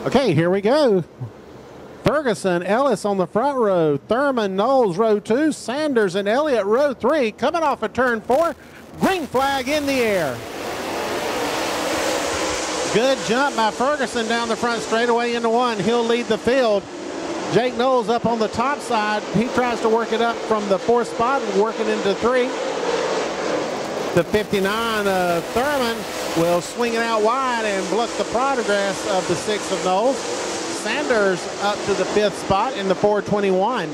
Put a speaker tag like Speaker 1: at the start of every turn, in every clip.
Speaker 1: Okay, here we go. Ferguson, Ellis on the front row. Thurman, Knowles, row 2. Sanders and Elliott, row 3. Coming off of turn 4. Green flag in the air. Good jump by Ferguson down the front straightaway into 1. He'll lead the field. Jake Knowles up on the top side. He tries to work it up from the 4th spot and work it into 3. The 59 of Thurman will swing it out wide and block the progress of the 6 of Knowles. Sanders up to the 5th spot in the 421.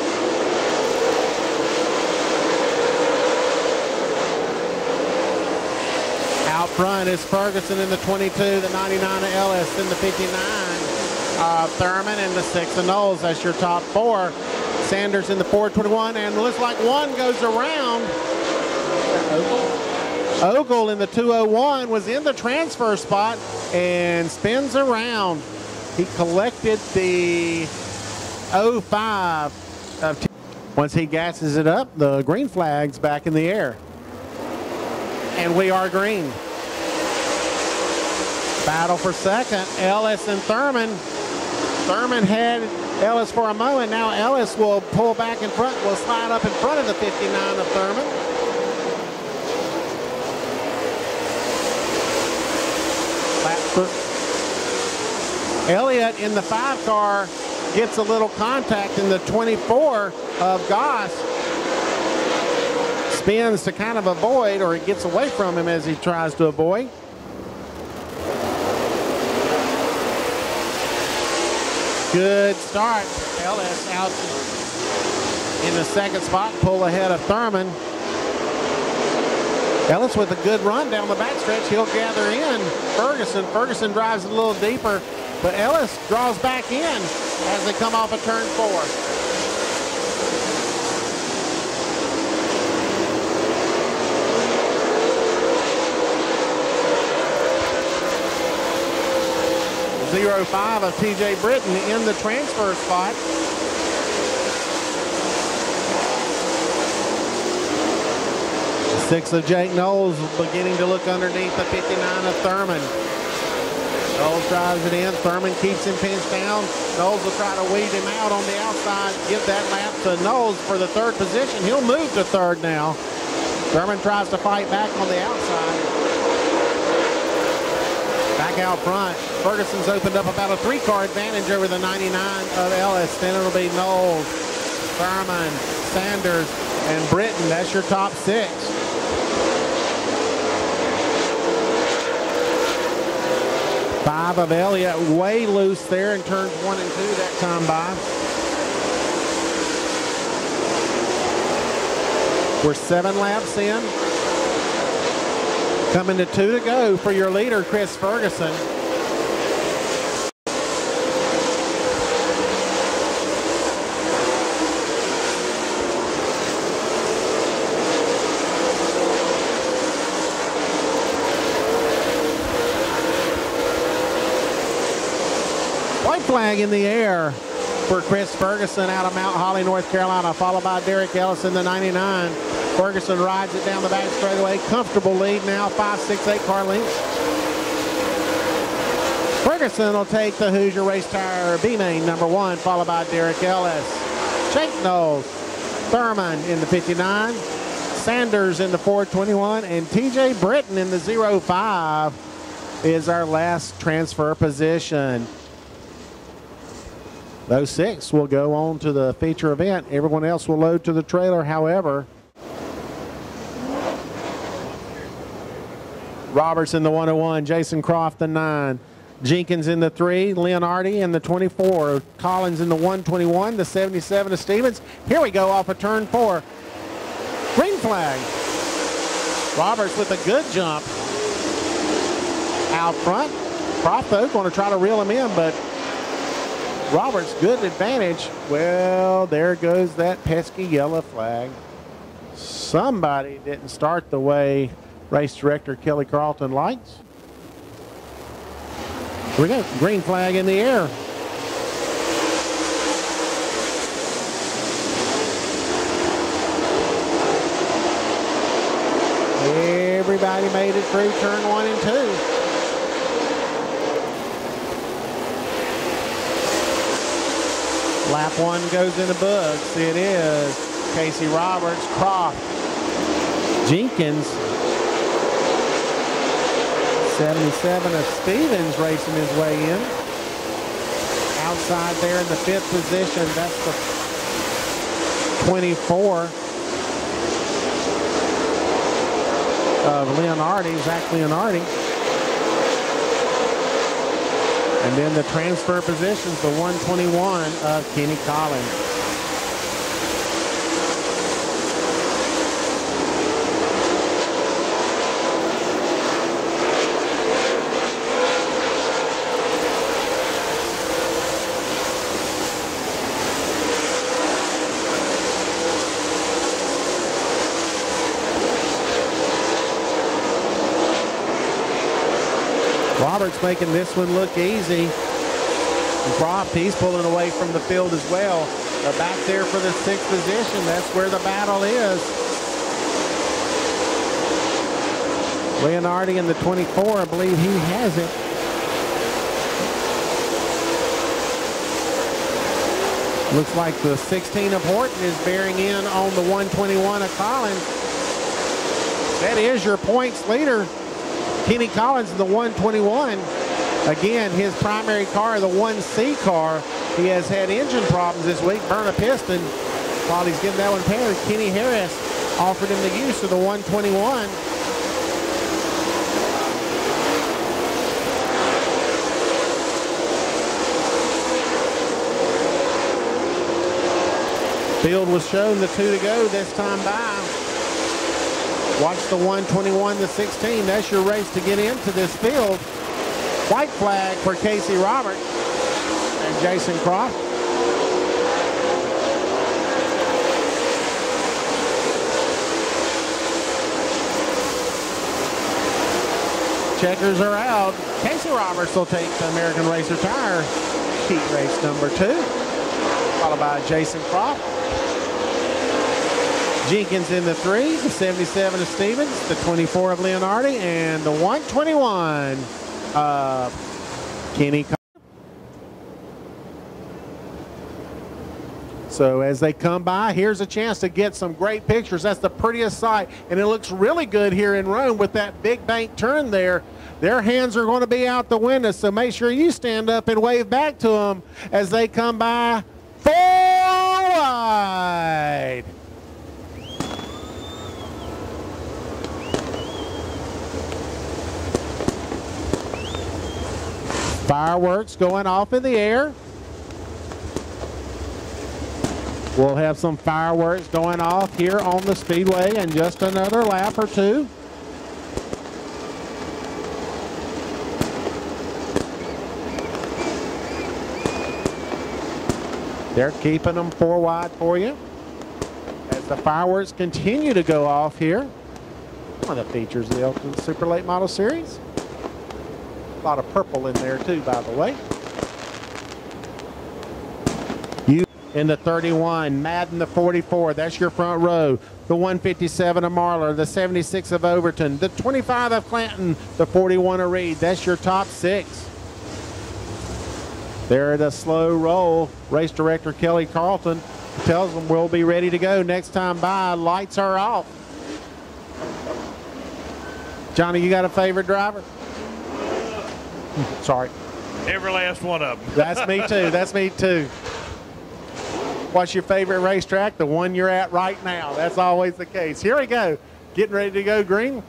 Speaker 1: Out front is Ferguson in the 22, the 99 of Ellis in the 59 of Thurman, and the 6 of Knowles. That's your top 4. Sanders in the 421, and looks like one goes around. Ogle in the 201 was in the transfer spot and spins around. He collected the 05 of once he gasses it up, the green flag's back in the air. And we are green. Battle for second, Ellis and Thurman. Thurman had Ellis for a moment. Now Ellis will pull back in front, will slide up in front of the 59 of Thurman. Elliott in the 5 car gets a little contact in the 24 of Goss. Spins to kind of avoid, or it gets away from him as he tries to avoid. Good start. Ellis out in the 2nd spot, pull ahead of Thurman. Ellis with a good run down the backstretch. He'll gather in Ferguson. Ferguson drives a little deeper, but Ellis draws back in as they come off of turn 4. Zero 05 of TJ Britton in the transfer spot. The 6 of Jake Knowles beginning to look underneath the 59 of Thurman. Knowles drives it in. Thurman keeps him pinched down. Knowles will try to weed him out on the outside. Give that lap to Knowles for the 3rd position. He'll move to 3rd now. Thurman tries to fight back on the outside. Back out front. Ferguson's opened up about a 3-car advantage over the 99 of Ellis. Then it'll be Knowles, Thurman, Sanders, and Britton. That's your top 6. Five of Elliott way loose there in turns 1 and 2 that time by. We're 7 laps in. Coming to 2 to go for your leader, Chris Ferguson. White flag in the air for Chris Ferguson out of Mount Holly, North Carolina, followed by Derek Ellis in the 99. Ferguson rides it down the back straightaway. Comfortable lead now, 5, 6, 8 car lengths. Ferguson will take the Hoosier Race Tire B-Main number 1, followed by Derek Ellis. Jake Knowles, Thurman in the 59, Sanders in the 421, and TJ Britton in the 05 is our last transfer position. Those 6 will go on to the feature event. Everyone else will load to the trailer, however. Roberts in the 101, Jason Croft the 9, Jenkins in the 3, Leonardi in the 24, Collins in the 121, the 77 of Stevens. Here we go off of turn 4. Green flag. Roberts with a good jump out front. Croft though going to try to reel him in, but Roberts good advantage. Well, there goes that pesky yellow flag. Somebody didn't start the way race director Kelly Carlton likes. Here we go. Green flag in the air. Everybody made it through turn 1 and 2. Lap 1 goes in the books. It is Casey Roberts, Croft, Jenkins, 77 of Stevens racing his way in. Outside there in the 5th position, that's the 24 of Leonardi, Zach Leonardi. And then the transfer positions, the 121 of Kenny Collins. Roberts making this one look easy. And Croft, he's pulling away from the field as well. Back there for the 6th position. That's where the battle is. Leonardi in the 24, I believe he has it. Looks like the 16 of Horton is bearing in on the 121 of Collins. That is your points leader. Kenny Collins in the 121. Again, his primary car, the 1C car, he has had engine problems this week, burn a piston. While he's getting that one paired, Kenny Harris offered him the use of the 121. Field was shown the 2 to go this time by. Watch the 121, the 16. That's your race to get into this field. White flag for Casey Roberts and Jason Croft. Checkers are out. Casey Roberts will take the American Racer Tire heat race number 2, followed by Jason Croft. Jenkins in the 3, the 77 of Stevens, the 24 of Leonardi, and the 121 of Kenny Collins. So as they come by, here's a chance to get some great pictures. That's the prettiest sight, and it looks really good here in Rome with that big bank turn there. Their hands are going to be out the window, so make sure you stand up and wave back to them as they come by 4 wide. Fireworks going off in the air. We'll have some fireworks going off here on the speedway in just another lap or 2. They're keeping them 4 wide for you as the fireworks continue to go off here. One of the features of the Oakland Super Late Model Series. A lot of purple in there too, by the way. You in the 31, Madden the 44, that's your front row. The 157 of Marlar, the 76 of Overton, the 25 of Clanton, the 41 of Reed, that's your top 6. There at a slow roll, race director Kelly Carlton tells them we'll be ready to go next time by. Lights are off. Johnny, you got a favorite driver? Sorry.
Speaker 2: Every last one of them.
Speaker 1: That's me too. That's me too. What's your favorite racetrack? The one you're at right now. That's always the case. Here we go. Getting ready to go green.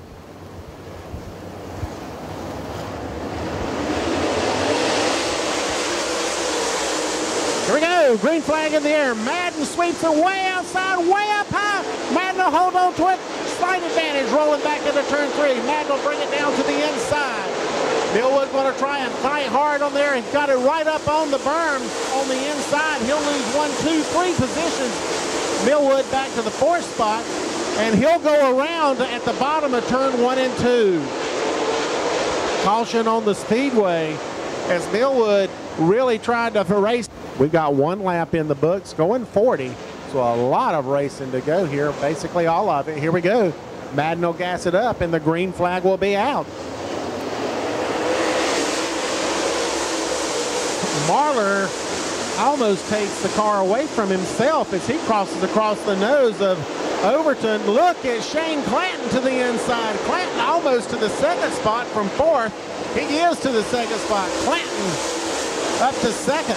Speaker 1: Here we go. Green flag in the air. Madden sweeps it way outside, way up high. Madden will hold on to it. Slight advantage rolling back into turn 3. Madden will bring it down to the inside. Millwood going to try and fight hard on there and got it right up on the berm on the inside. He'll lose 1, 2, 3 positions. Millwood back to the 4th spot, and he'll go around at the bottom of turn 1 and 2. Caution on the speedway as Millwood really tried to race. We got 1 lap in the books, going 40. So a lot of racing to go here, basically all of it. Here we go. Madden will gas it up, and the green flag will be out. Marlar almost takes the car away from himself as he crosses across the nose of Overton. Look at Shane Clanton to the inside. Clanton almost to the second spot from fourth. He is to the second spot. Clanton up to second.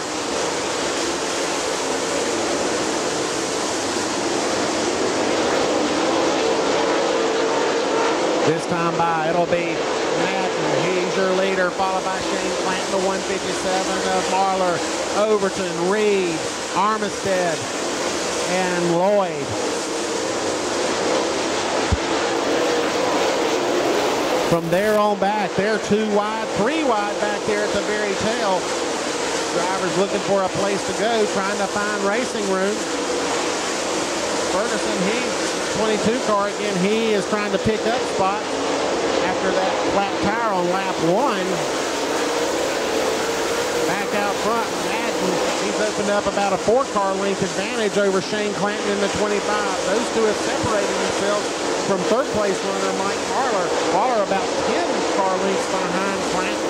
Speaker 1: This time by, it'll be Madden. He's your leader, followed by Shane Clanton, the 157 of Marlar, Overton, Reed, Armistead, and Lloyd. From there on back, they're 2 wide, 3 wide back there at the very tail. Drivers looking for a place to go, trying to find racing room. Ferguson, he's 22 car again. He is trying to pick up spots after that flat tire on lap 1. Back out front, Madden, he's opened up about a 4-car length advantage over Shane Clanton in the 25. Those two have separated themselves from third place runner Mike Marlar. Marlar about 10 car lengths behind Clanton.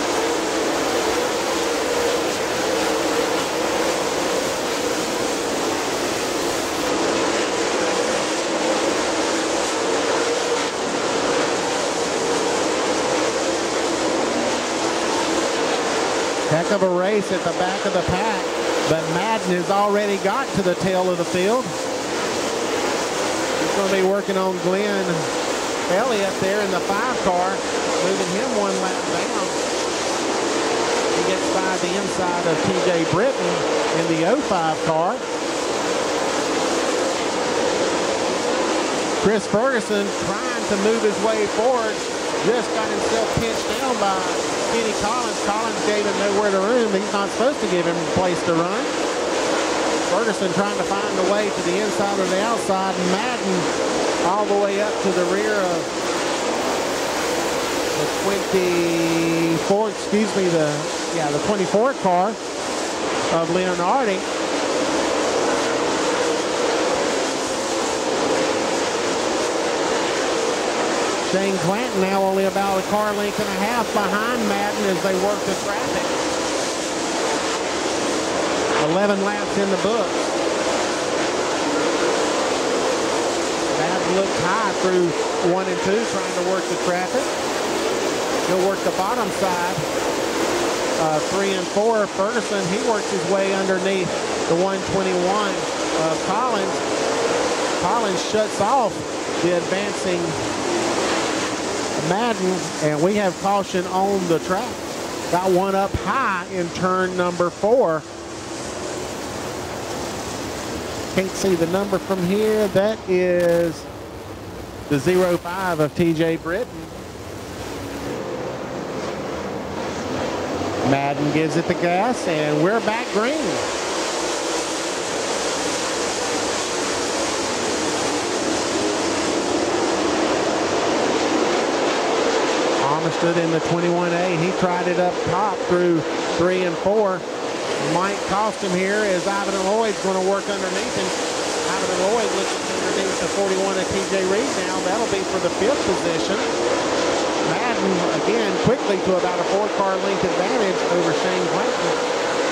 Speaker 1: Heck of a race at the back of the pack, but Madden has already got to the tail of the field. He's going to be working on Glenn Elliott there in the 5-car, moving him 1 lap down. He gets by the inside of TJ Britton in the 05 car. Chris Ferguson trying to move his way forward, just got himself pinched down by Kenny Collins. Collins gave him nowhere to room. He's not supposed to give him a place to run. Ferguson trying to find a way to the inside or the outside. Madden all the way up to the rear of the 24, the 24 car of Leonardi. Shane Clanton now only about a car length and a half behind Madden as they work the traffic. 11 laps in the books. Madden looked high through 1 and 2 trying to work the traffic. He'll work the bottom side. 3 and 4, Ferguson, he works his way underneath the 121 of Collins. Collins shuts off the advancing Madden, and we have caution on the track. Got one up high in turn number 4. Can't see the number from here. That is the 05 of TJ Britton. Madden gives it the gas, and we're back green. Stood in the 21A. He tried it up top through 3 and 4. Might cost him here as Ivan Lloyd's going to work underneath him. Ivan Lloyd looking underneath the 41 of TJ Reed now. That'll be for the 5th position. Madden, again, quickly to about a 4-car length advantage over Shane Clanton.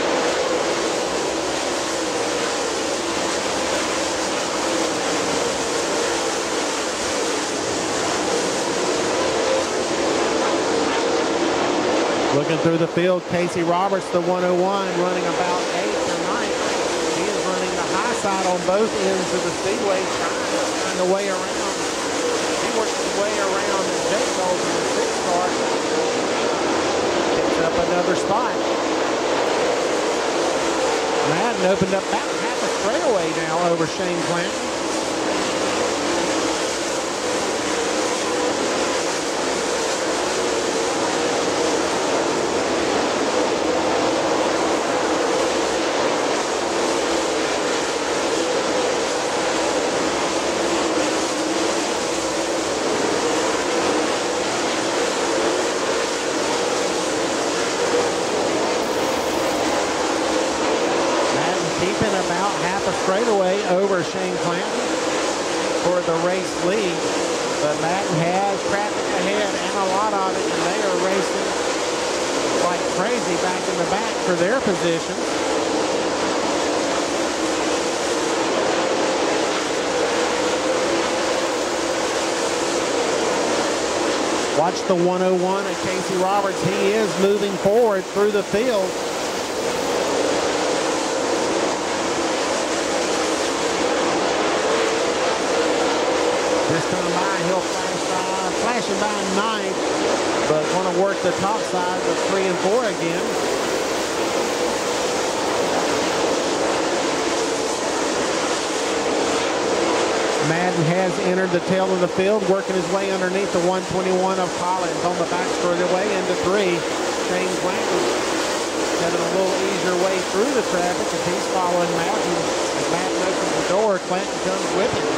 Speaker 1: Looking through the field, Casey Roberts, the 101, running about 8th or 9th. He is running the high side on both ends of the speedway, trying to find a way around. He works his way around and Jake goes in the 6th car. Picks up another spot. Madden opened up about half a straightaway now over Shane Clanton. Straightaway over Shane Clanton for the race lead, but Madden has traffic ahead and a lot of it, and they are racing like crazy back in the back for their position. Watch the 101 of Casey Roberts. He is moving forward through the field. This time by, he'll flashing by ninth, but want to work the top side of 3 and 4 again. Madden has entered the tail of the field, working his way underneath the 121 of Collins on the back straightaway into 3. Shane Clanton having a little easier way through the traffic as he's following Madden. As Madden opens the door, Clanton comes with him.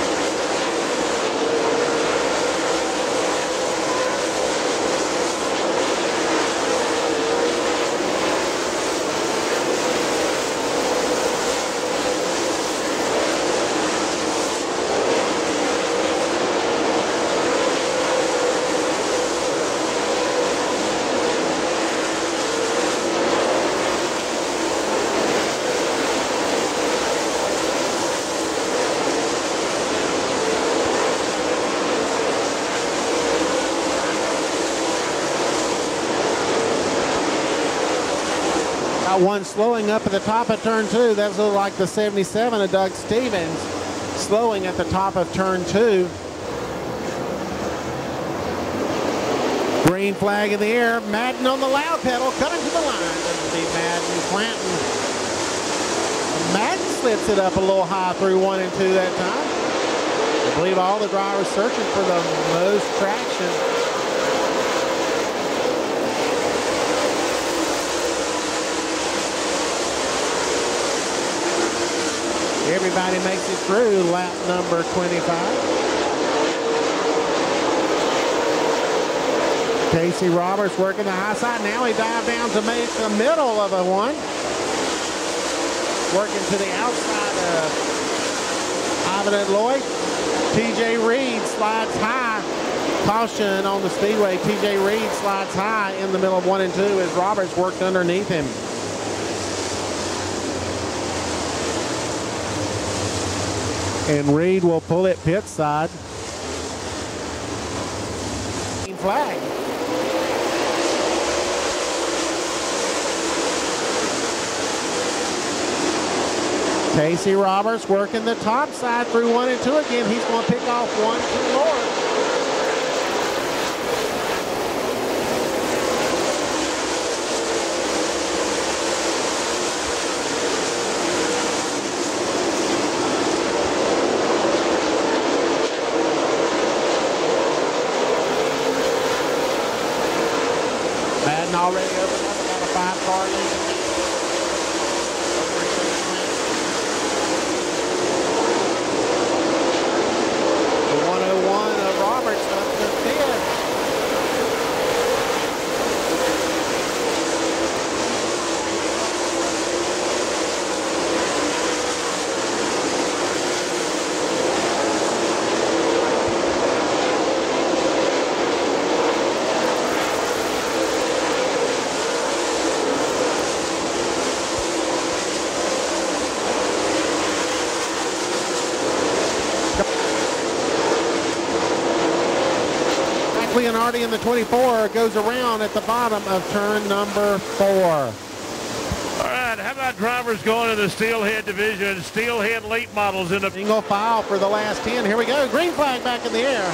Speaker 1: One slowing up at the top of turn 2. That's like the 77 of Doug Stevens slowing at the top of turn 2. Green flag in the air. Madden on the loud pedal coming to the line. Doesn't be Madden. Clanton. Madden slips it up a little high through 1 and 2 that time. I believe all the drivers searching for the most traction. Everybody makes it through lap number 25. Casey Roberts working the high side. Now he dives down to make the middle of a one. Working to the outside of Ivan and Lloyd. TJ Reed slides high. Caution on the speedway. TJ Reed slides high in the middle of 1 and 2 as Roberts worked underneath him. And Reed will pull it pit side. Flag. Casey Roberts working the top side through 1 and 2 again. He's going to pick off 1, 2 more. Already opened up about a 5-car lead. The 101 of Roberts up to 5th. Leonardi in the 24 goes around at the bottom of turn number 4.
Speaker 2: All right, how about drivers going to the steelhead division? Steelhead late models in the
Speaker 1: single file for the last 10. Here we go. Green flag back in the air.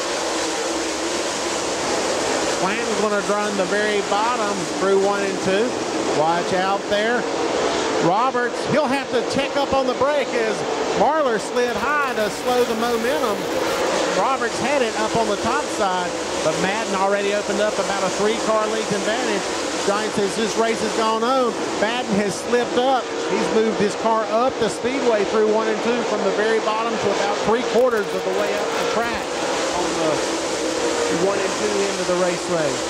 Speaker 1: Clanton's going to run the very bottom through 1 and 2. Watch out there. Roberts, he'll have to check up on the brake as Marlar slid high to slow the momentum. Roberts had it up on the top side, but Madden already opened up about a 3-car length advantage. Giant says this race has gone on. Madden has slipped up. He's moved his car up the speedway through 1 and 2 from the very bottom to about 3/4 of the way up the track on the 1 and 2 end of the raceway.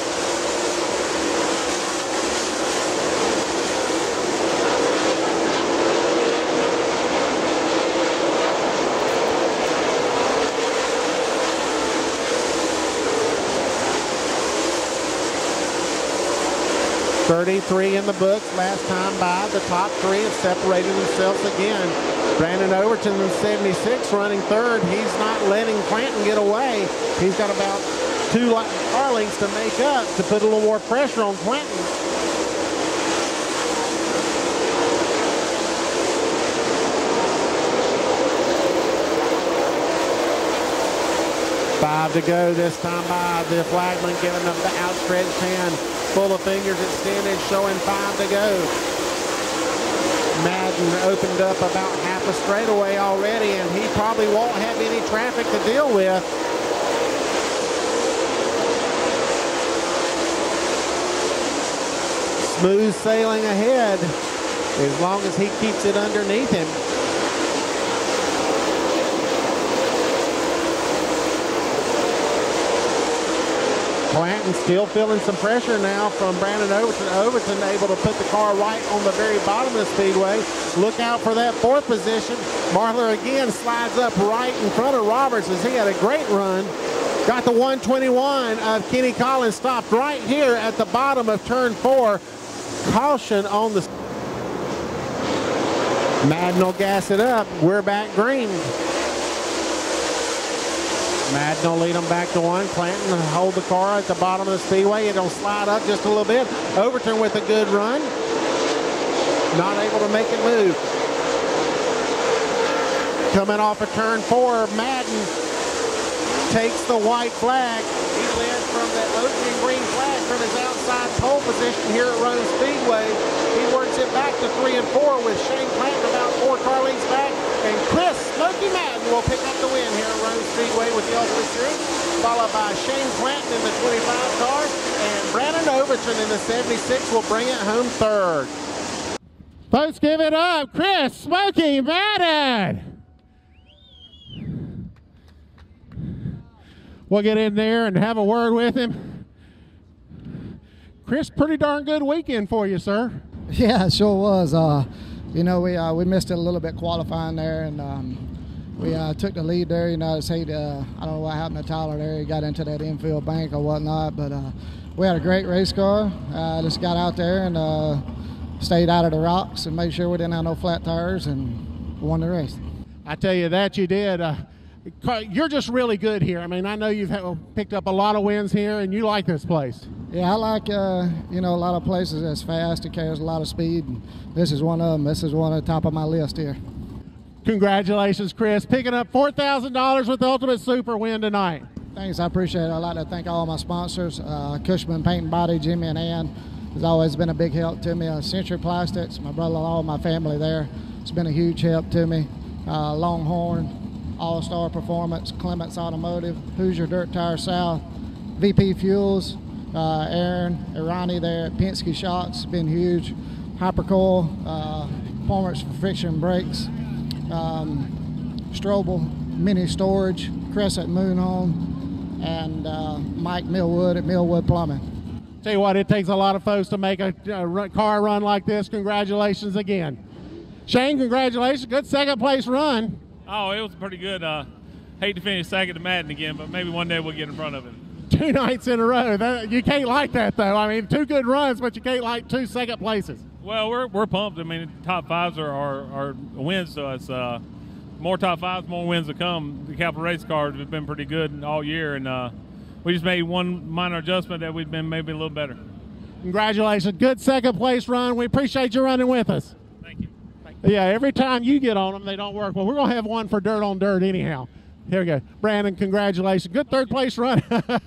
Speaker 1: 33 in the books last time by. The top 3 have separated themselves again. Brandon Overton in 76 running 3rd. He's not letting Clanton get away. He's got about 2 car lengths to make up to put a little more pressure on Clanton. Five to go this time by the flagman, giving them the outstretched hand, full of fingers extended, showing 5 to go. Madden opened up about half a straightaway already, and he probably won't have any traffic to deal with. Smooth sailing ahead as long as he keeps it underneath him. Clanton still feeling some pressure now from Brandon Overton. Overton able to put the car right on the very bottom of the speedway. Look out for that 4th position. Marlar again slides up right in front of Roberts as he had a great run. Got the 121 of Kenny Collins stopped right here at the bottom of turn 4. Caution on the... Madden will gas it up. We're back green. Madden will lead them back to 1. Clanton will hold the car at the bottom of the speedway. It'll slide up just a little bit. Overton with a good run. Not able to make it move. Coming off of turn 4, Madden takes the white flag. He led from the opening green flag from his outside pole position here at Rome Speedway. He works it back to 3 and 4 with Shane Clanton about 4 car lengths back. And Chris Smoky Madden will pick up the win here at Rome Speedway with the Ultimate Series, followed by Shane Clanton in the 25 car, and Brandon Overton in the 76 will bring it home 3rd. Folks, give it up, Chris Smoky Madden. We'll get in there and have a word with him. Chris, pretty darn good weekend for you, sir.
Speaker 3: Yeah, it sure was. You know, we missed it a little bit qualifying there, and we took the lead there. You know, I don't know what happened to Tyler there. He got into that infield bank or whatnot, but we had a great race car. Just got out there and stayed out of the rocks and made sure we didn't have no flat tires and won the race.
Speaker 1: I tell you that you did. You're just really good here. I mean, I know you've picked up a lot of wins here, and you like this place.
Speaker 3: Yeah, I like, you know, a lot of places that's fast. It carries a lot of speed. And this is one of them. This is one at the top of my list here.
Speaker 1: Congratulations, Chris. Picking up $4,000 with the Ultimate Super win tonight.
Speaker 3: Thanks. I appreciate it. I'd like to thank all my sponsors, Cushman Paint and Body, Jimmy and Ann. Has always been a big help to me. Century Plastics, my brother-in-law, my family there. It's been a huge help to me. Longhorn, All-Star Performance, Clements Automotive, Hoosier Dirt Tire South, VP Fuels, Aaron, Irani there at Penske Shocks, been huge. Hypercoil, Performance for Friction Brakes, Strobel Mini Storage, Crescent Moon Home, and Mike Millwood at Millwood Plumbing.
Speaker 1: Tell you what, it takes a lot of folks to make a car run like this. Congratulations again. Shane, congratulations. Good 2nd place run.
Speaker 4: Oh, it was pretty good. Hate to finish 2nd to Madden again, but maybe one day we'll get in front of him.
Speaker 1: 2 nights in a row. You can't like that, though. I mean, 2 good runs, but you can't like 2 2nd places.
Speaker 4: Well, we're pumped. I mean, top 5s are wins to us. More top 5s, more wins to come. The Capital Race cars have been pretty good all year, and we just made one minor adjustment that we've been maybe a little better.
Speaker 1: Congratulations. Good 2nd place run. We appreciate you running with us.
Speaker 4: Thank you.
Speaker 1: Yeah, every time you get on them, they don't work. Well, we're going to have one for Dirt on Dirt anyhow. Here we go. Brandon, congratulations. Good 3rd place run.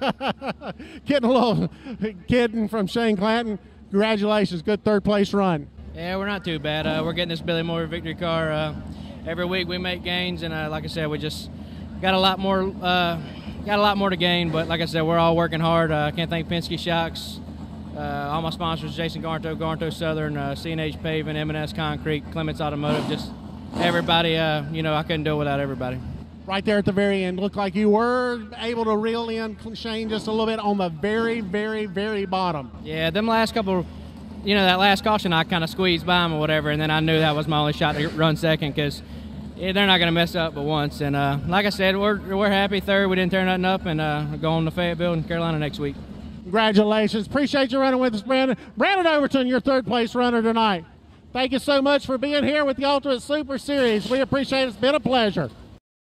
Speaker 1: Kidding from Shane Clanton. Congratulations. Good 3rd place run.
Speaker 5: Yeah, we're not too bad. We're getting this Billy Moore victory car. Every week we make gains, and like I said, we just got a lot more to gain. But like I said, we're all working hard. I can't thank Penske Shocks, all my sponsors, Jason Garnto Southern, C&H Paving, M&S Concrete, Clements Automotive, just everybody. You know, I couldn't do it without everybody.
Speaker 1: Right there at the very end, looked like you were able to reel in Shane just a little bit on the very, very, very bottom.
Speaker 5: Yeah, them last couple, you know, that last caution I kind of squeezed by him or whatever, and then I knew that was my only shot to run 2nd because they're not going to mess up but once. And like I said, we're happy 3rd. We didn't tear nothing up, and go on to Fayetteville and Carolina next week. Congratulations.
Speaker 1: Appreciate you running with us, Brandon. Brandon Overton, your 3rd place runner tonight. Thank you so much for being here with the Ultimate Super Series. We appreciate it. It's been a pleasure.